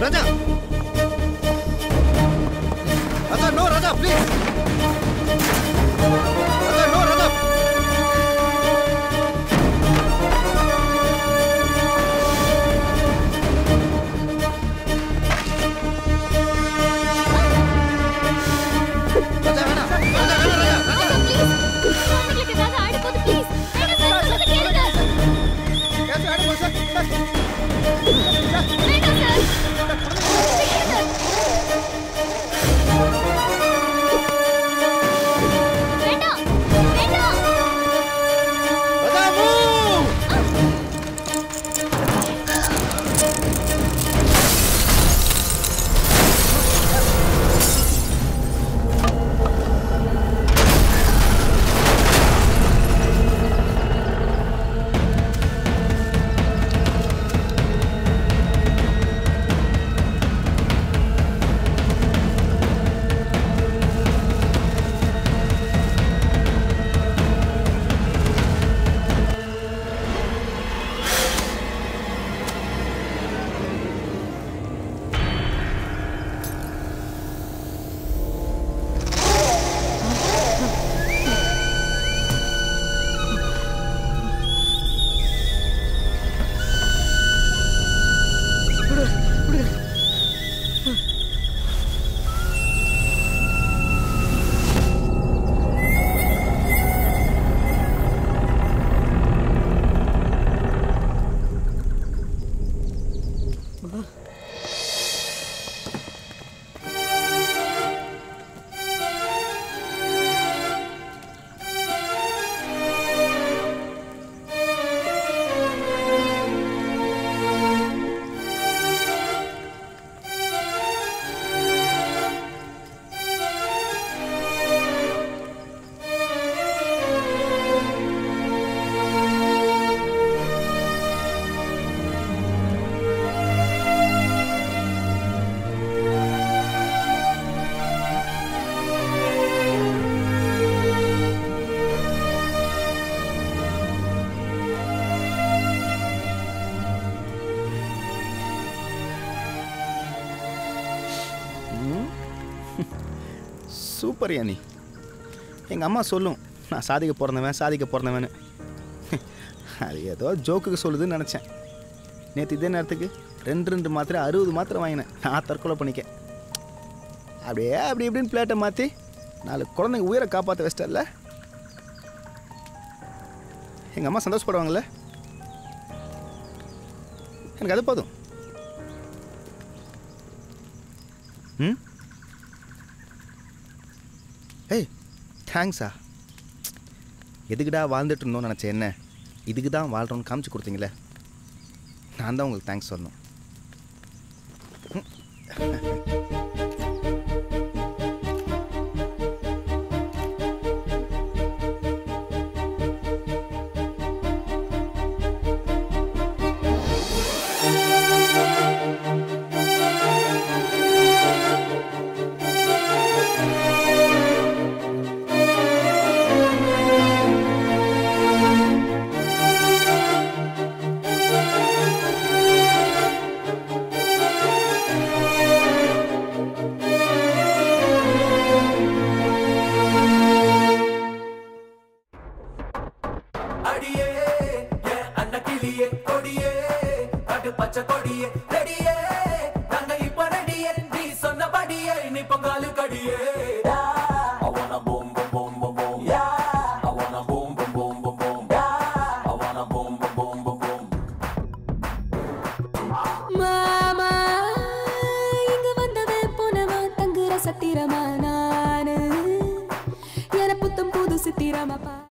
Raja! Raja, no, Raja, please! Raja, no, Raja! Super யானி. எங்கள் அம்மா சொல்லும் நான் சாதிக்க பிறந்தவன். அது ஏதோ ஜோக்குக்கு சொல்லுதுன்னு நினச்சேன். நேற்று இதே நேரத்துக்கு 2 மாத்திரை 60 மாத்திரை வாங்கினேன். நான் தற்கொலை பண்ணிக்க. அப்படியே அப்படி இப்படின்னு பிளேட்டை மாற்றி 4 குழந்தைங்க உயிரை காப்பாற்ற வச்சிட்டல. எங்கள் அம்மா சந்தோஷப்படுவாங்கள்ல. எனக்கு அது போதும். ஏய் தேங்க்ஸா. எதுக்குடா வாழ்ந்துட்டு இருந்தோம்னு நினச்சேன். என்ன இதுக்கு தான் வாழ்கிறோன்னு காமிச்சு கொடுத்தீங்களே, நான் தான் உங்களுக்கு தேங்க்ஸ் சொல்லணும். அடியே அண்ணா கிளியே கொடியே காட்டு பச்சை கொடியே ரெடியே